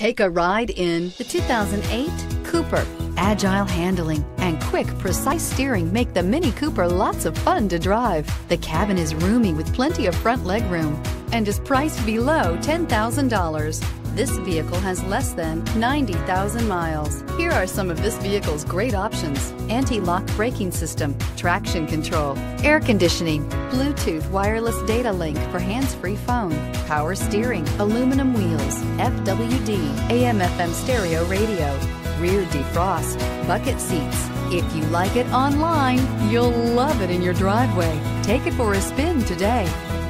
Take a ride in the 2008 Cooper. Agile handling and quick, precise steering make the Mini Cooper lots of fun to drive. The cabin is roomy with plenty of front legroom and is priced below $10,000. This vehicle has less than 90,000 miles. Here are some of this vehicle's great options: anti-lock braking system, traction control, air conditioning, Bluetooth wireless data link for hands-free phone, power steering, aluminum wheels, FWD, AM/FM stereo radio, rear defrost, bucket seats. If you like it online, you'll love it in your driveway. Take it for a spin today.